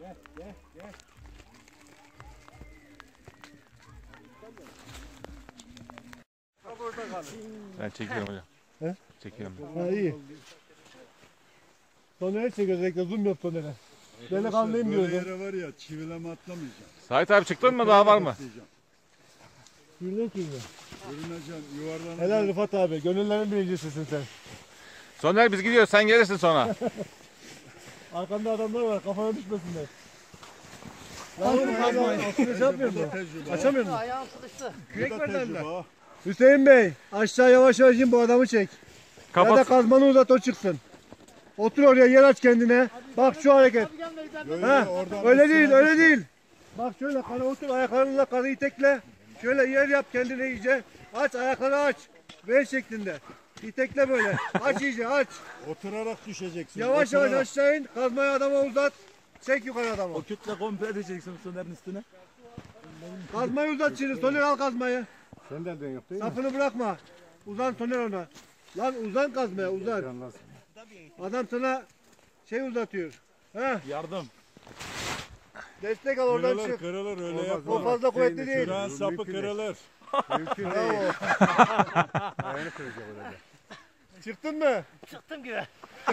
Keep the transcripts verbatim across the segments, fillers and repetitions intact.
Gel gel gel. Burada kalın. Ben çekiyorum hocam. He? Çekiyorum. Ha iyi. Tonere çekiyoruz. Ekle zoom yap tonere. Böyle kalmayayım diyoruz. Böyle yere var ya çivileme atlamayacağım. Sait abi çıktın mı? Daha var mı? Yürüne ki yürüne. Yürüneceğim, yuvarlanacağım. Helal Rıfat abi. Gönüllerin birincisisin sen. Soner biz gidiyoruz. Sen gelirsin sonra. Arkanda adamlar var. Kafana düşmesinler. Lan oğlum kazmayın. Aslında şey yapmıyor mu? Açamıyor mu? Ayağım sıkıştı. Kürek verdiler. Hüseyin Bey aşağı yavaş yavaş in, bu adamı çek. Ya da Kapat. kazmanı uzat, o çıksın. Otur oraya, yer aç kendine. Bak şu hareket. Ha, öyle değil öyle değil. Bak şöyle kana otur, ayaklarınla kanı itekle. Şöyle yer yap kendine iyice. Aç ayakları aç. V şeklinde. İtekle böyle. Aç iyice aç. Oturarak düşeceksin. Yavaş yavaş oturarak. aşağı in. Kazmayı adama uzat. Çek yukarı adamı. O kütle komple edeceksin Soner'in üstüne. Kazmayı uzat şimdi. Soner al kazmayı. Senden de yok değil mi? Sapını bırakma. Uzan Soner ona. Lan uzan kazmaya uzan. Adam sana şey uzatıyor. Heh, Yardım. destek al oradan Kırılır çık. kırılır öyle O yapma. fazla kuvvetli değil. Şuranın sapı kırılır. Mümkün değil. Ayağını kıracak öyle. Çıktın mı? Çıktım gibi.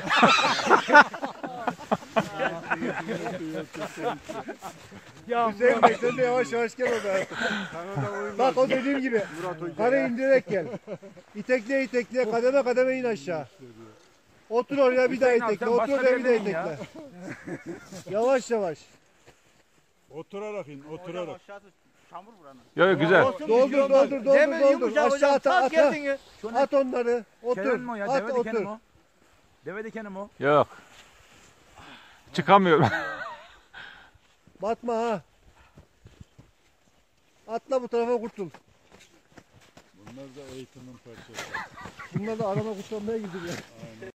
Ya Hüseyin Bey sen de yavaş yavaş gel orada. Bak o dediğim gibi. Karı indirerek gel. İtekle itekle kademe kademe in aşağı. Otur oraya bir daha Hüseyin abi, itekle. sen Otur başka oraya bir daha bir yerine in ya. itekle. Yavaş yavaş. Oturarak in, oturarak. Çamur buranın. Yok yok güzel. Doldur doldur doldur Demir doldur. yumuşak Aşağı hocam. at Tak at. geldin. At onları. Otur. Kenan mi o ya? At Deve dikeni otur. mi o? Deve dikeni mi o? Yok. Çıkamıyorum. Batma ha. Atla bu tarafa kurtul. Bunlar da eğitimin parçası. Bunlar da araba kurtarmaya gidiyor.